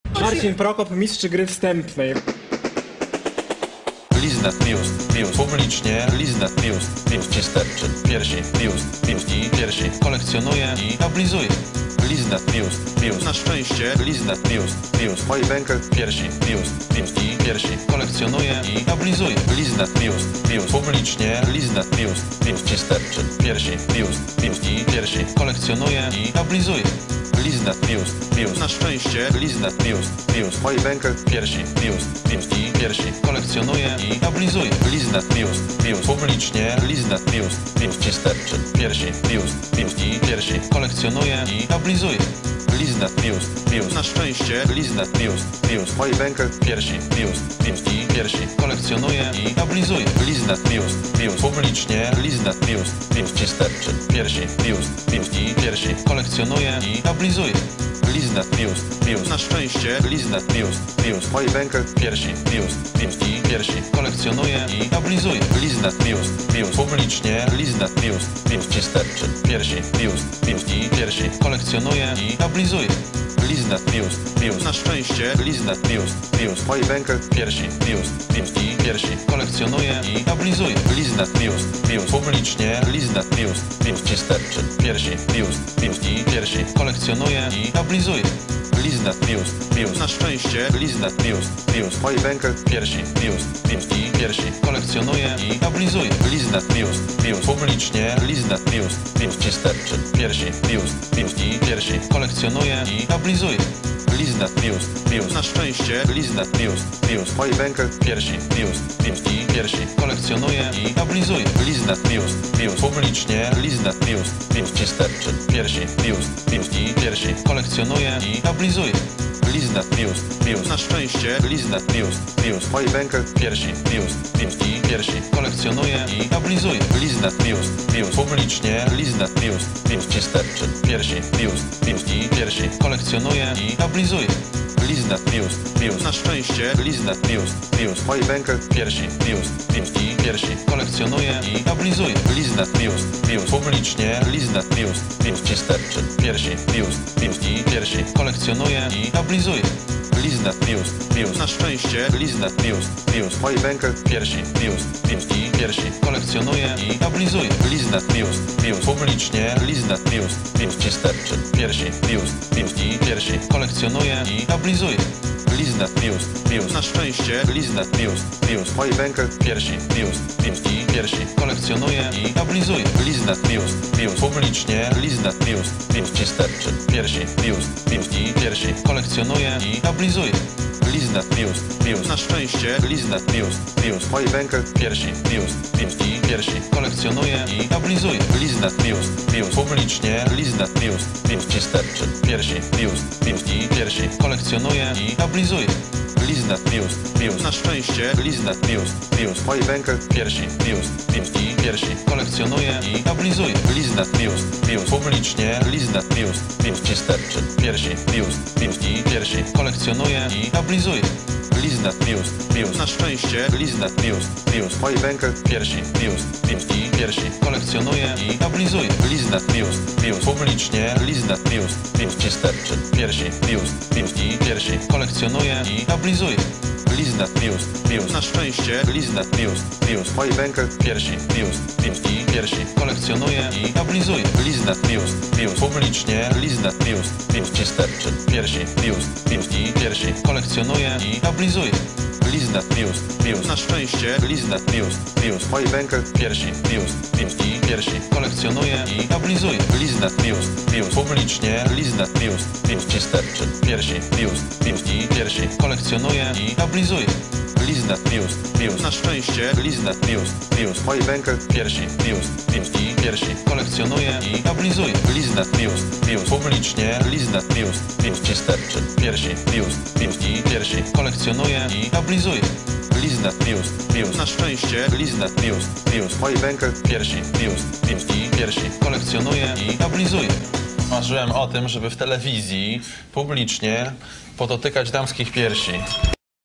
Marcin Prokop, mistrz gry wstępnej. Liznę, biust, publicznie, liznę, biust, cisterczy, piersi, biust, i piersi, kolekcjonuję i oblizuję. Liznę, biust, na szczęście, liznę, biust, moi węgiel, piersi, biust, i piersi, kolekcjonuję i oblizuję. Liznę, biust, publicznie, liznę, biust, cisterczy, piersi, biust, i piersi, kolekcjonuję i oblizuję. Liznę, biust, na szczęście, liznę, biust, moi węgiel, piersi, biust, i piersi, kolekcjonuję i oblizuję. Liznę, biust, publicznie, liznę, biust, cisterczy, piersi, biust, i piersi, kolekcjonuję i oblizuję. Liznę, biust, na szczęście, liznę, biust, moi węgiel, piersi, biust, i piersi, kolekcjonuję i oblizuję. Liznę, biust, publicznie, liznę, biust, cisterczy, piersi, biust, i piersi, kolekcjonuję i oblizuję. Liznę, biust, na szczęście, liznę, biust, moi węgiel, piersi, biust, i piersi, kolekcjonuję i oblizuję. Liznę, biust, publicznie, liznę, biust, cisterczy, piersi, biust, i piersi, kolekcjonuję i oblizuję. Liznę, biust, na szczęście, liznę, biust, moi węgiel, piersi, biust, i piersi, kolekcjonuję i oblizuję. Liznę, biust, publicznie, liznę, biust, cisterczy, piersi, biust, i piersi, kolekcjonuję i oblizuję. Liznę, biust, na szczęście, liznę, biust, moi węgiel, piersi, biust, i piersi, kolekcjonuję i oblizuję. Liznę, biust, publicznie, liznę, biust, cisterczy, piersi, biust, i piersi, kolekcjonuję i oblizuję. Liznę, biust, na szczęście, liznę, biust, moi węgiel, piersi, biust, i piersi, kolekcjonuję i oblizuję. Liznę, biust, publicznie, liznę, biust, cisterczy, piersi, biust, i piersi, kolekcjonuję i oblizuję. Liznę, biust, na szczęście, liznę, biust, moi węgiel, piersi, biust, i piersi, kolekcjonuję i oblizuję. Liznę, biust, publicznie, liznę, biust, cisterczy, piersi, biust, i piersi, kolekcjonuję i oblizuję. Liznę, biust, na szczęście, liznę, biust, moi węgiel, piersi, biust, i piersi, kolekcjonuję i oblizuję. Liznę, biust, publicznie, liznę, biust, cisterczy, piersi, biust, i piersi, kolekcjonuję i oblizuję. Liznę, biust, na szczęście, liznę, biust, moi węgiel, piersi, biust, i piersi, kolekcjonuję i oblizuję. Liznę, biust, publicznie, liznę, biust, cisterczy, piersi, biust, i piersi, kolekcjonuję i oblizuję. Liznę, biust, na szczęście, liznę, biust, moi węgiel, piersi, biust, i piersi, kolekcjonuję i oblizuję. Liznę, biust, publicznie, liznę, biust, cisterczy, piersi, biust, i piersi, kolekcjonuję i oblizuję. Liznę, biust, na szczęście, liznę, biust, moi węgiel, piersi, biust, i piersi, kolekcjonuję i oblizuję. Liznę, biust, publicznie, liznę, biust, cisterczy, piersi, biust, i piersi, kolekcjonuję i oblizuję. Liznę, biust, na szczęście, liznę, biust, moi węgiel, piersi, biust, i piersi, kolekcjonuję i oblizuję. Liznę, biust, publicznie, liznę, biust, cisterczy, piersi, biust, i piersi, kolekcjonuję i oblizuję. Liznę, biust, na szczęście, liznę, biust, moi węgiel, piersi, biust, i piersi, kolekcjonuję i oblizuję. Liznę, biust, publicznie, liznę, biust, cisterczy, piersi, biust, i piersi, kolekcjonuję i oblizuję. Liznę, biust, na szczęście, liznę, biust, moi węgiel, piersi, biust, i piersi, kolekcjonuję i oblizuję. Liznę, biust, publicznie, liznę, biust, cisterczy, piersi, biust, i piersi, kolekcjonuję i oblizuję. Liznę, biust, na szczęście, liznę, biust, moi węgiel, piersi, biust, i piersi, kolekcjonuję i oblizuję. Liznę, biust, publicznie, liznę, biust, cisterczy, piersi, biust, i piersi, kolekcjonuję i oblizuję. Liznę, biust, na szczęście, liznę, biust, moi węgiel, piersi, biust, i piersi, kolekcjonuję i oblizuję. Liznę, biust, publicznie, liznę, biust, cisterczy, piersi, biust, i piersi, kolekcjonuję i oblizuję. Liznę, biust, na szczęście, liznę, biust, moi węgiel, piersi, biust, i piersi, kolekcjonuję i oblizuję. Marzyłem o tym, żeby w telewizji publicznie podotykać damskich piersi.